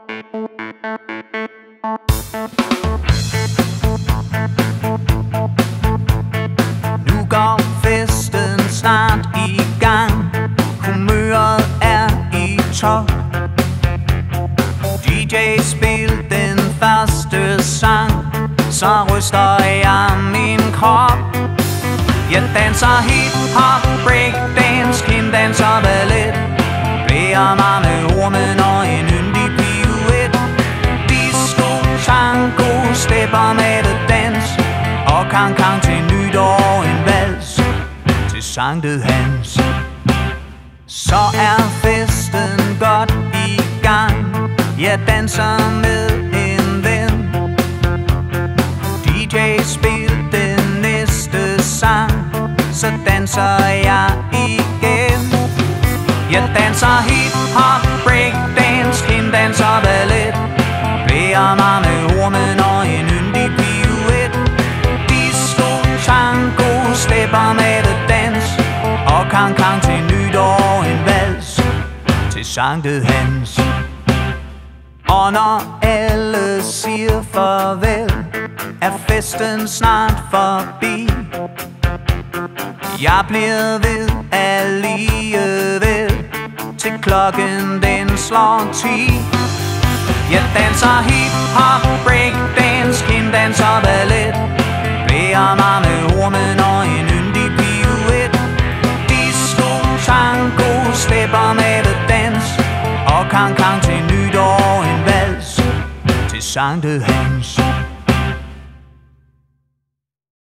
Nu går festen snart i gang. Humøret er i top. DJ spil den første sang, så ryster jeg min krop. Jeg danser hip-hop, breakdance, kinddanser ballet. Blærer mig med ormen og en yndig pirouet. Disco, tango, stepper med det dans. Og kan til nytår en vals til Sankt Hans. Så er festen godt i gang. Jeg danser med en ven. DJ spil den næste sang, så danser jeg igen. Jeg danser hip-hop, breakdance, kinddanser ballet. Blærer mig med ormen og en yndig pirouet. Disco, tango, stepper med det dans. Og kan til nytår en vals til Sankt Hans. Og når alle siger farvel, er festen snart forbi. Jeg bliver ved alligevel, til klokken den slår 10. Jeg danser hip-hop, breakdance, kinddanser ballet. Blærer mig med ormen og en yndig pirouet. Disco, tango, stepper med det dans. Og kan til nytår en vals til Sankt Hans.